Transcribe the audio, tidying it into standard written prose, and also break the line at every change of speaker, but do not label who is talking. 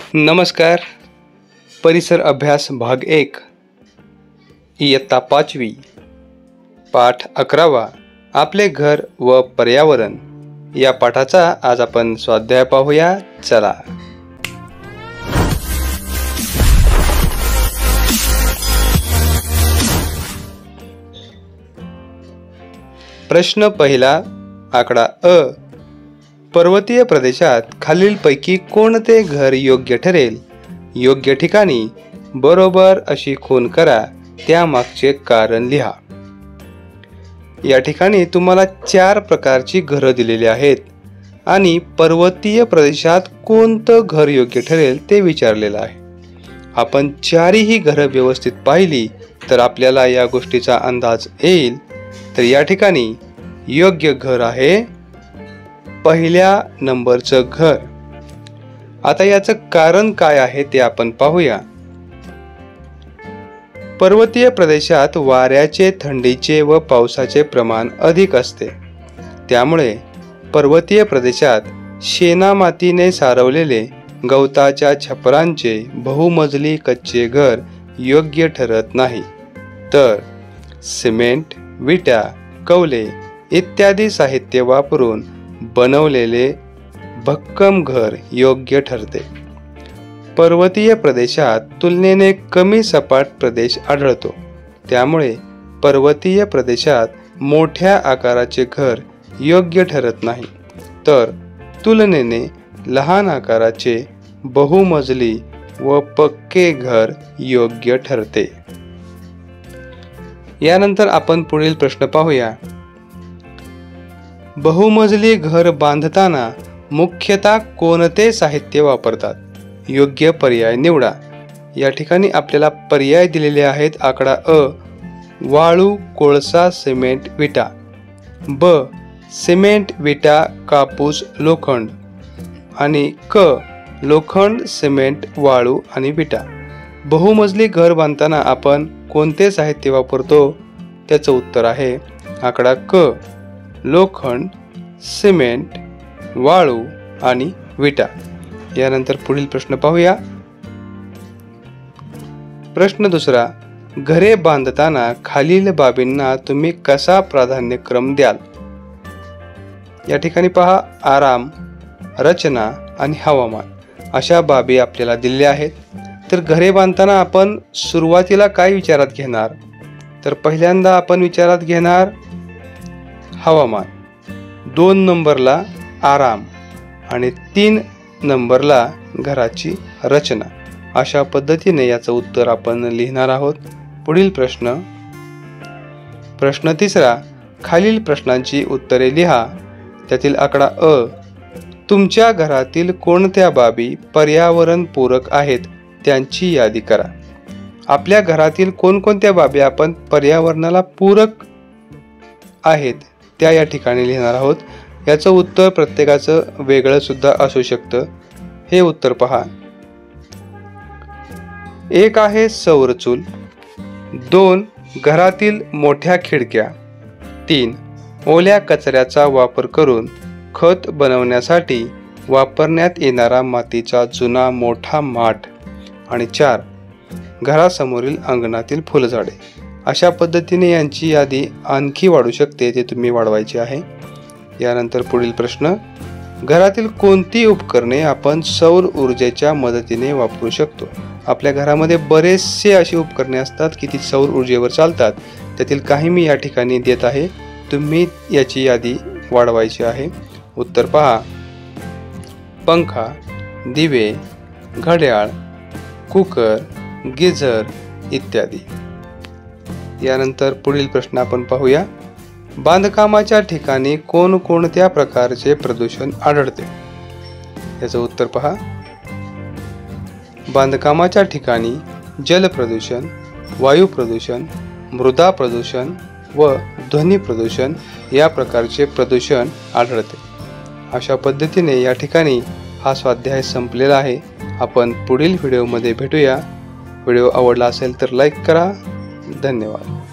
नमस्कार. परिसर अभ्यास भाग 1 इयत्ता 5वी पाठ 11वा आपले घर व पर्यावरण या पाठाचा आज आपण स्वाध्याय पाहूया. चला. प्रश्न पहिला. आकडा अ. पर्वतीय प्रदेशात खालीलपैकी कोणते घर योग्य ठरेल? योग्य ठिकाणी बरोबर अशी खूण करा, त्यामागचे कारण लिहा. या ठिकाणी तुम्हाला 4 प्रकारची घरं दिलेली आहेत आणि पर्वतीय प्रदेशात कोणतं घर योग्य ठरेल ते विचारलेलं आहे. आपण 4ही घरं व्यवस्थित पाहिली तर आपल्याला या गोष्टीचा अंदाज येईल. तर या ठिकाणी योग्य घर आहे पहिल्या नंबरचं घर. आता याचं कारण काय आहे ते आपण पाहूया. पर्वतीय प्रदेशात वाऱ्याचे, थंडीचे व पावसाचे प्रमाण अधिक असते. त्यामुळे पर्वतीय प्रदेशात शेणामातीने सारवलेले गवताच्या छपरांचे बहुमजली कच्चे घर योग्य ठरत नाही, तर सिमेंट, विटा, कौले इत्यादी साहित्य वापरून बनवलेले भक्कम घर योग्य ठरते. पर्वतीय प्रदेशात तुलनेने कमी सपाट प्रदेश आढळतो. त्यामुळे पर्वतीय प्रदेशात मोठ्या आकाराचे घर योग्य ठरत नाही, तर तुलनेने लहान आकाराचे बहुमजली व पक्के घर योग्य ठरते. यानंतर आपण पुढील प्रश्न पाहूया. बहुमजली घर बांधताना मुख्यतः कोणते साहित्य वापरतात? योग्य पर्याय निवडा. या ठिकाणी आपल्याला पर्याय दिलेले आहेत. आकडा अ. वाळू, कोळसा, सिमेंट, विटा. ब. सिमेंट, विटा, कापूस, लोखंड. आणि क. लोखंड, सिमेंट, वाळू आणि विटा. बहुमजली घर बांधताना आपण कोणते साहित्य वापरतो? त्याचं उत्तर आहे आकडा क. लोखंड, सिमेंट, वाळू आणि विटा. यानंतर पुढील प्रश्न पाहूया. प्रश्न दुसरा. घरे बांधताना खालील बाबींना तुम्ही कसा प्राधान्यक्रम द्याल? या ठिकाणी पहा, आराम, रचना आणि हवामान अशा बाबी आपल्याला दिलेल्या आहेत. तर घरे बांधताना आपण सुरुवातीला काय विचारात घेणार? तर पहिल्यांदा आपण विचारात घेणार हवामान, 2 नंबरला आराम आणि 3 नंबरला घराची रचना. अशा पद्धतीने याचं उत्तर आपण लिहिणार आहोत. पुढील प्रश्न. प्रश्न तिसरा. खालील प्रश्नांची उत्तरे लिहा. त्यातील आकडा अ. तुमच्या घरातील कोणत्या बाबी पर्यावरणपूरक आहेत त्यांची यादी करा. आपल्या घरातील कोणकोणत्या बाबी आपण पर्यावरणाला पूरक आहेत त्या या ठिकाणी लिहिणार आहोत. याचं उत्तर प्रत्येकाचं वेगळं सुद्धा असू शकतं. हे उत्तर पहा. 1 आहे सौर चूल. 2 घरातील मोठ्या खिडक्या. 3 ओल्या कचऱ्याचा वापर करून खत बनवण्यासाठी वापरण्यात येणारा मातीचा जुना मोठा माठ. आणि 4 घरासमोरील अंगणातील फुलझाडे. अशा पद्धतीने यांची यादी आणखी वाढू शकते, ते तुम्ही वाढवायची आहे. यानंतर पुढील प्रश्न. घरातील कोणती उपकरणे आपण सौर ऊर्जेच्या मदतीने वापरू शकतो? आपल्या घरामध्ये बरेचसे अशी उपकरणे असतात की ती सौर ऊर्जेवर चालतात. त्यातील काही मी या ठिकाणी देत आहे, तुम्ही याची यादी वाढवायची आहे. उत्तर पहा. पंखा, दिवे, घड्याळ, कुकर, गिझर इत्यादी. यानंतर पुढील प्रश्न आपण पाहूया. बांधकामाच्या ठिकाणी कोणकोणत्या प्रकारचे प्रदूषण आढळते? याचं उत्तर पहा. बांधकामाच्या ठिकाणी जल प्रदूषण, वायू प्रदूषण, मृदा प्रदूषण व ध्वनी प्रदूषण या प्रकारचे प्रदूषण आढळते. अशा पद्धतीने या ठिकाणी हा स्वाध्याय संपलेला आहे. आपण पुढील व्हिडिओमध्ये भेटूया. व्हिडिओ आवडला असेल तर लाईक करा. धन्यवाद.